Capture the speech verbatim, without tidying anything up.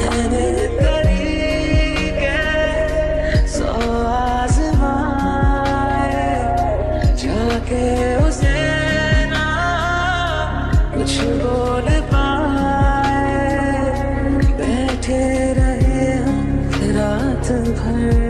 मैंने तरीके सौ आज़माए, जाके उसे ना कुछ बोल पाए, बैठे रहे हम रात भर।